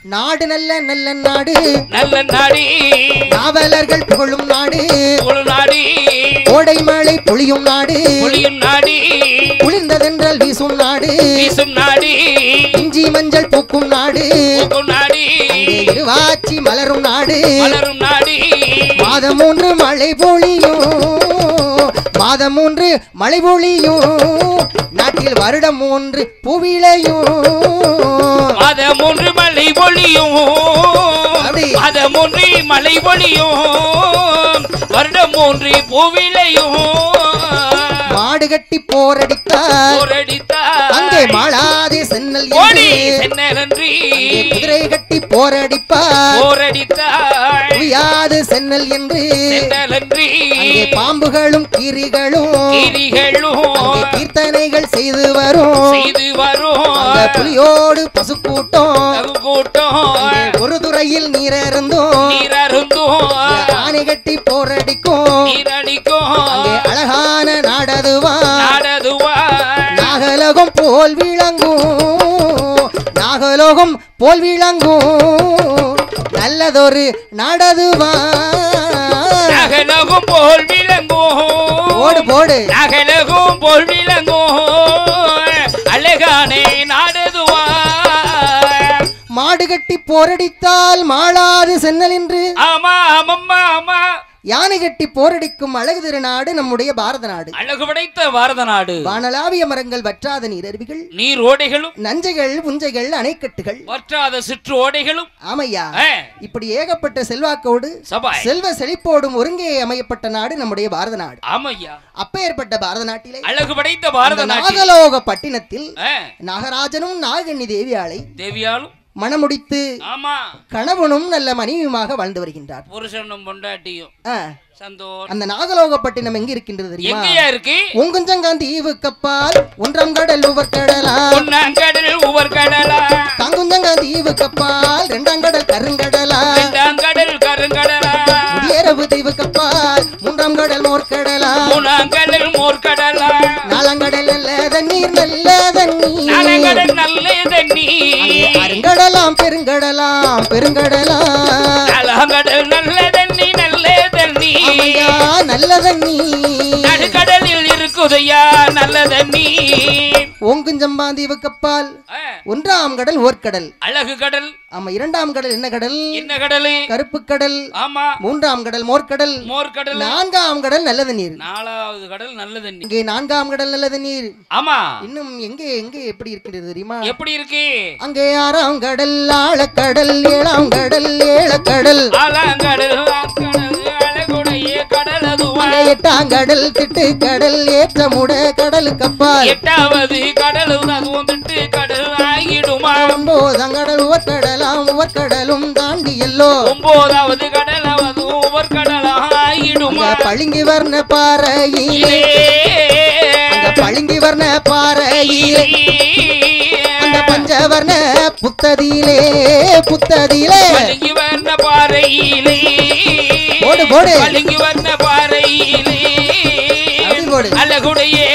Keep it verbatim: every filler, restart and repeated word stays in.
நாடு நல்ல நல்ல நாடு நல்ல நாடு நாவலர்கள் புகழும் நாடு புகழும் நாடு கோடை மழை பொழியும் நாடு பொழியும் நாடு குளிர்ந்ததென்றல் வீசும் நாடு வீசும் நாடு இஞ்சி மஞ்சள் பூக்கும் நாடு பூக்கும் நாடு இருவாச்சி மலரும் நாடு மலரும் நாடு மாதம் மூன்று மழை பொழியும் மாதம் மூன்று மழை பொழியும் நாட்டில் வருடம் மூன்று பூவிளையும் மாதம் மூன்று மழை பொழியும் மாதம் மூன்று மழை பொழியும் வருடம் மூன்று பூவிளையும் மாடு கட்டி போரடித்தார் அங்கே மாளாதே சென்னல் சென்னலன்றி குதிரை கட்டி போரடிப்பார் போரடித்தார் புரியாது சென்னல் என்று சென்னலன்றி அங்கே பாம்புகளும் கீரிகளும் கீரிகளும் கீர்த்தனைகள் செய்து வரும் செய்து வரும் புலியோடு பசுக்கூட்டம் கூட்டம் ஒரு துறையில் நீரருந்தும் நீரருந்தும் ஆணை கட்டி போரடிக்கும் நீரடிக்கும் அழகான நாடதுவா நாடதுவா நாகலோகம் போல் விளங்கும் நாகலோகம் போல் விளங்கும் நல்லதொரு நாடதுவா நாகலோகம் போல் விளங்கும் போடு போடு நாகலோகம் போல் விளங்கும் அழகானே நாடதுவா மாடு கட்டி போரடித்தால் மாளாது சென்னல் என்று ஆமா ஆமா ஆமா யானை கட்டி போரடிக்கும் அழகு திருநாடு நம்முடைய பாரத நாடு அழகு படைத்த பாரத நாடு வானளாவிய மரங்கள் வற்றாத நீரருவிகள் நீர் ஓடைகளும் நஞ்சைகள் புஞ்சைகள் அணைக்கட்டுகள் வற்றாத சிற்று ஓடைகளும் ஆமையா இப்படி ஏகப்பட்ட செல்வாக்கோடு செல்வ செழிப்போடும் ஒருங்கே அமையப்பட்ட நாடு நம்முடைய பாரத நாடு ஆமையா அப்பேற்பட்ட பாரத நாட்டிலே அழகு படைத்த பாரத நாகலோக பட்டினத்தில் நாகராஜனும் நாகண்ணி தேவியாளை தேவியாலும் மணமுடித்து கணவனும் நல்ல மனைவியுமாக வாழ்ந்து வருகின்றார் புருஷனும் பொண்டாட்டியும் சந்தோஷம் அந்த நாகலோகப்பட்டினம் எங்க இருக்கின்றது தெரியுமா எங்கயா இருக்கு உங்குஞ்சங்காந்தி ஈவு கப்பால் ஒன்றாம் கடல் உவர் கடலா ஒன்றாம் கடல் உவர் கடலா காங்குஞ்சங்காந்தி ஈவு கப்பால் இரண்டாம் கடல் கருங்கடலா இரண்டாம் கடல் கருங்கடலா முடியரவு தீவு கப்பால் மூன்றாம் கடல் மோர்க்கடலா மூணாம் கடல் மோர்க்கடலா நாலாம் கடல் நல்ல தண்ணீர் நல்ல தண்ணீர் நாலாம் கடல் நல்ல தண்ணீர் அருங்கடலாம் பெருங்கடலாம் பெருங்கடலாம் நாலாம் கடல் நல்ல தண்ணி நல்ல தண்ணி நல்ல தண்ணி நடுக்கடலில் இருக்குதையா நல்ல தண்ணி ஓங்குஞ்சம்பாந்தீவு கப்பால் ஒன்றாம் கடல் ஓர்க்கடல் அழகு கடல் ஆமா இரண்டாம் கடல் என்ன கடல் என்ன கடல் கருப்பு கடல் ஆமா மூன்றாம் கடல் மோர்க்கடல் மோர்க்கடல் நான்காம் கடல் நல்ல தண்ணீர் நாலாவது கடல் நல்ல தண்ணீர் இங்கே நான்காம் கடல் நல்ல தண்ணீர் ஆமா இன்னும் எங்கே எங்கே எப்படி இருக்கிறது தெரியுமா எப்படி இருக்கு அங்கே ஆறாம் கடல் ஆழக்கடல் ஏழாம் கடல் ஏழக்கடல் ஆறாம் கடல் அழகுடைய கடல் அதுவா எட்டாம் கடல் திட்டு கடல் ஏற்றமுட கடல் கப்பால் எட்டாவது கடல் அதுவும் திட்டு கடல் ஆகிடுமா ஒன்பதாம் கடல் உவர் கடலாம் உவர் கடலும் தாண்டி எல்லோ ஒன்பதாவது கடல் அதுவும் உவர் கடலாம் ஆகிடுமா பளிங்கு வர்ண பாறையிலே அங்க பளிங்கு வர்ண பாறையிலே அந்த பஞ்சவர்ண புத்ததியிலே புத்ததியிலே பளிங்கு வர்ண பாறையிலே போடு போடு பளிங்கு வர்ண பாறையிலே அழகுடைய